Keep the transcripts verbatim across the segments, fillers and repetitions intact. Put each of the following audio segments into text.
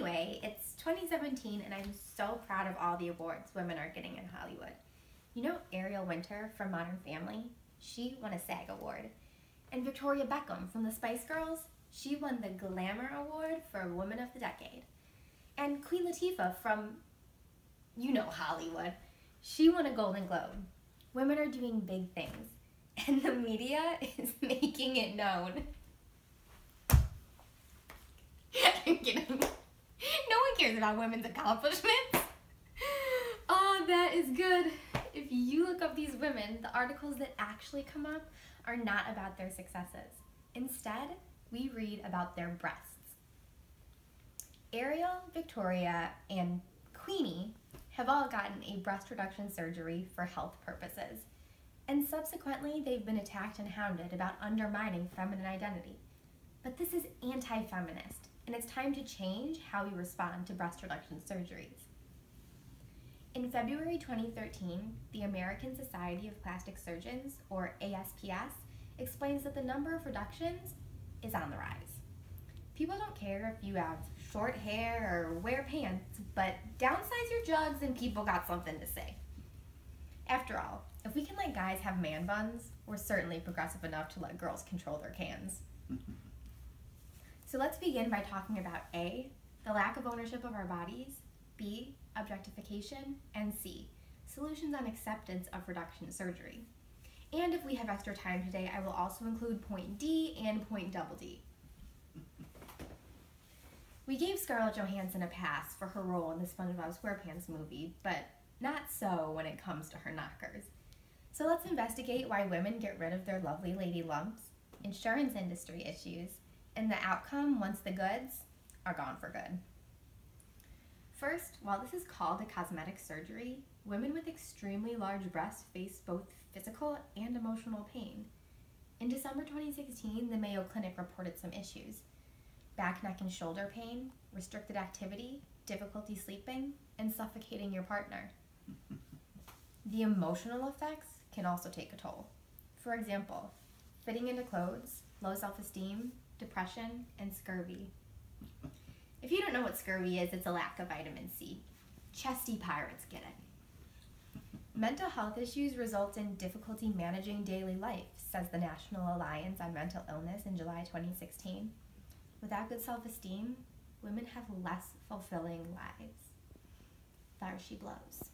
Anyway, it's twenty seventeen and I'm so proud of all the awards women are getting in Hollywood. You know Ariel Winter from Modern Family? She won a SAG award. And Victoria Beckham from the Spice Girls? She won the Glamour Award for Woman of the Decade. And Queen Latifah from, you know, Hollywood. She won a Golden Globe. Women are doing big things, and the media is making it known. I'm kidding. No one cares about women's accomplishments. Oh, that is good. If you look up these women, the articles that actually come up are not about their successes. Instead, we read about their breasts. Ariel, Victoria, and Queenie have all gotten a breast reduction surgery for health purposes, and subsequently they've been attacked and hounded about undermining feminine identity. But this is anti-feminist, and it's time to change how we respond to breast reduction surgeries. In February twenty thirteen, the American Society of Plastic Surgeons, or A S P S, explains that the number of reductions is on the rise. People don't care if you have short hair or wear pants, but downsize your jugs and people got something to say. After all, if we can let guys have man buns, we're certainly progressive enough to let girls control their cans. So let's begin by talking about A, the lack of ownership of our bodies, B, objectification, and C, solutions on acceptance of reduction surgery. And if we have extra time today, I will also include point D and point double D. We gave Scarlett Johansson a pass for her role in the SpongeBob SquarePants movie, but not so when it comes to her knockers. So let's investigate why women get rid of their lovely lady lumps, insurance industry issues, and the outcome once the goods are gone for good. First, while this is called a cosmetic surgery, women with extremely large breasts face both physical and emotional pain. In December twenty sixteen, the Mayo Clinic reported some issues: back, neck, and shoulder pain, restricted activity, difficulty sleeping, and suffocating your partner. The emotional effects can also take a toll. For example, fitting into clothes, low self-esteem, depression, and scurvy. If you don't know what scurvy is, it's a lack of vitamin C. Chesty pirates get it. Mental health issues result in difficulty managing daily life, says the National Alliance on Mental Illness in July twenty sixteen. Without good self-esteem, women have less fulfilling lives. There she blows.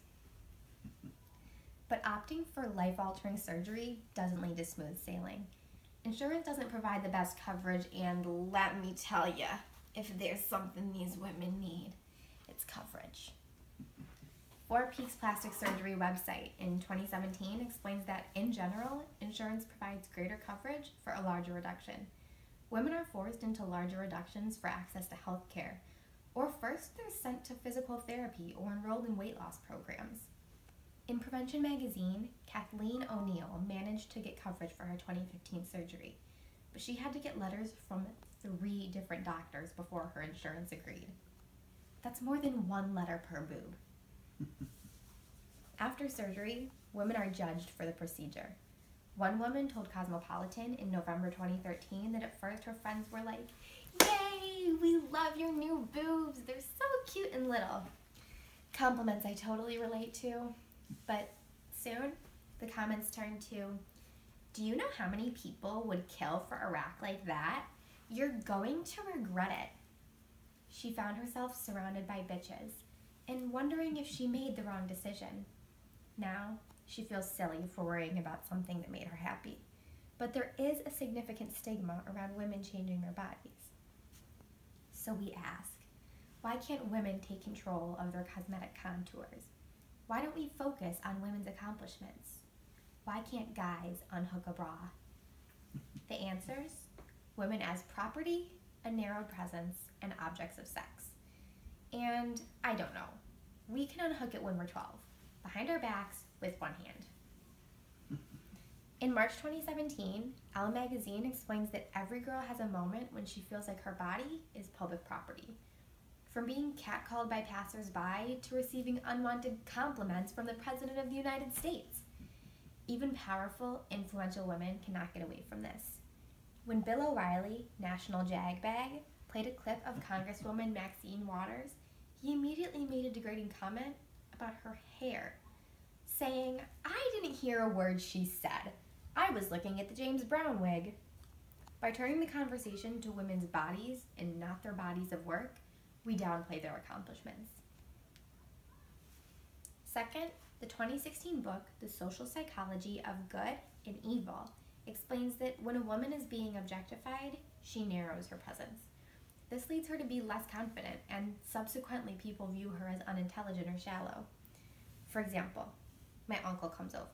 But opting for life-altering surgery doesn't lead to smooth sailing. Insurance doesn't provide the best coverage, and let me tell you, if there's something these women need, it's coverage. Four Peaks Plastic Surgery website in twenty seventeen explains that, in general, insurance provides greater coverage for a larger reduction. Women are forced into larger reductions for access to health care, or first they're sent to physical therapy or enrolled in weight loss programs. In Prevention Magazine, Kathleen O'Neill managed to get coverage for her twenty fifteen surgery, but she had to get letters from three different doctors before her insurance agreed. That's more than one letter per boob. After surgery, women are judged for the procedure. One woman told Cosmopolitan in November twenty thirteen that at first her friends were like, "Yay, we love your new boobs, they're so cute and little." Compliments I totally relate to, but soon the comments turned to, "Do you know how many people would kill for a rack like that? You're going to regret it." She found herself surrounded by bitches and wondering if she made the wrong decision. Now, she feels silly for worrying about something that made her happy. But there is a significant stigma around women changing their bodies. So we ask, why can't women take control of their cosmetic contours? Why don't we focus on women's accomplishments? Why can't guys unhook a bra? The answers? Women as property, a narrowed presence, and objects of sex. And I don't know. We can unhook it when we're twelve, behind our backs with one hand. In March twenty seventeen, Elle magazine explains that every girl has a moment when she feels like her body is public property. From being catcalled by passers-by to receiving unwanted compliments from the President of the United States. Even powerful, influential women cannot get away from this. When Bill O'Reilly, National Jag Bag, played a clip of Congresswoman Maxine Waters, he immediately made a degrading comment about her hair, saying, "I didn't hear a word she said. I was looking at the James Brown wig." By turning the conversation to women's bodies and not their bodies of work, we downplay their accomplishments. Second, the twenty sixteen book, The Social Psychology of Good and Evil, explains that when a woman is being objectified, she narrows her presence. This leads her to be less confident, and subsequently people view her as unintelligent or shallow. For example, my uncle comes over.